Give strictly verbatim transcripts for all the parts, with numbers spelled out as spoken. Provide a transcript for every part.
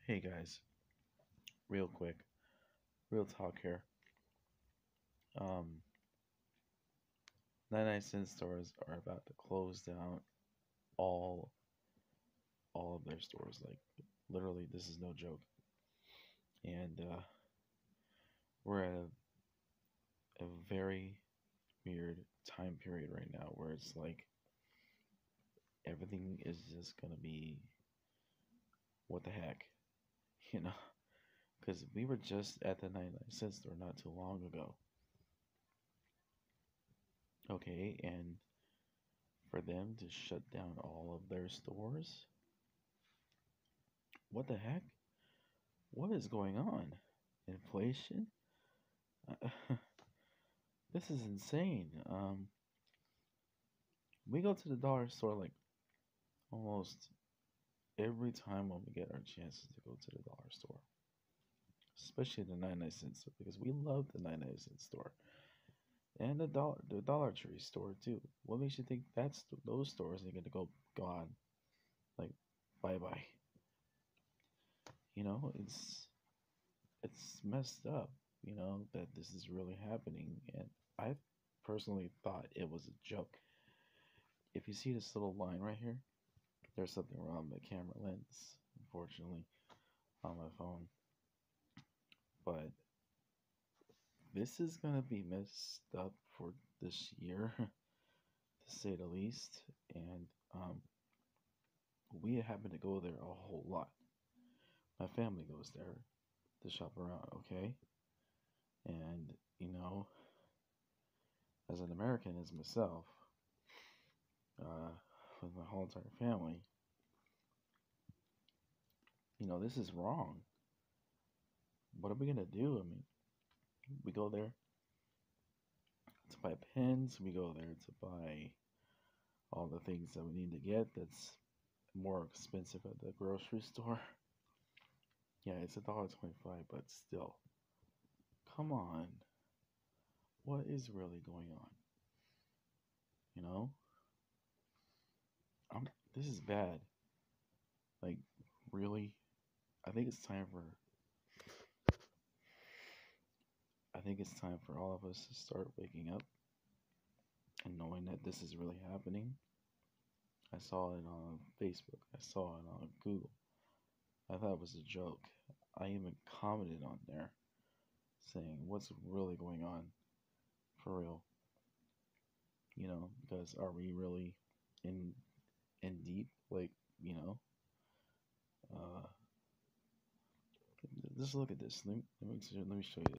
Hey guys, real quick, real talk here. Um, ninety-nine cent stores are about to close down all all of their stores. Like literally, this is no joke. And uh, we're at a, a very weird time period right now where it's like everything is just gonna be what the heck, you know? Because we were just at the ninety-nine cent store not too long ago. Okay, and for them to shut down all of their stores, what the heck? What is going on? Inflation? Uh, this is insane. Um, we go to the dollar store like almost every time when we get our chances to go to the dollar store, especially the ninety-nine cent store because we love the ninety-nine cent store and the dollar the Dollar Tree store too. What makes you think that's those stores are gonna go gone? Like bye bye. You know, it's it's messed up. You know that this is really happening, and I personally thought it was a joke. If you see this little line right here, there's something wrong with the camera lens, unfortunately, on my phone. But this is gonna be messed up for this year, to say the least. And um, we happen to go there a whole lot. My family goes there to shop around, okay? And you know, as an American, as myself, uh, with my whole entire family, you know, this is wrong. What are we gonna do? I mean, we go there to buy pens, we go there to buy all the things that we need to get that's more expensive at the grocery store. Yeah, it's a dollar twenty-five, but still, come on, what is really going on? You know, I'm. This is bad. Like, really, I think it's time for. I think it's time for all of us to start waking up and knowing that this is really happening. I saw it on Facebook. I saw it on Google. I thought it was a joke. I even commented on there saying, "What's really going on for real?" You know, because are we really in in deep? Like, you know, uh, just look at this. Let me let me, let me show you.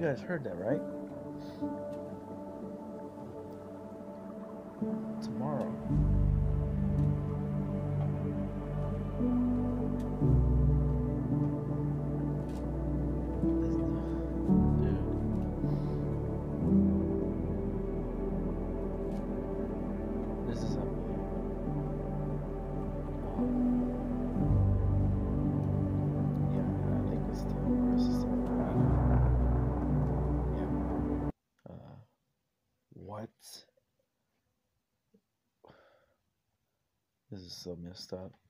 guys heard that, right? Tomorrow. This is a yeah, I think it's the rest is yeah. Uh, what? This is so messed up.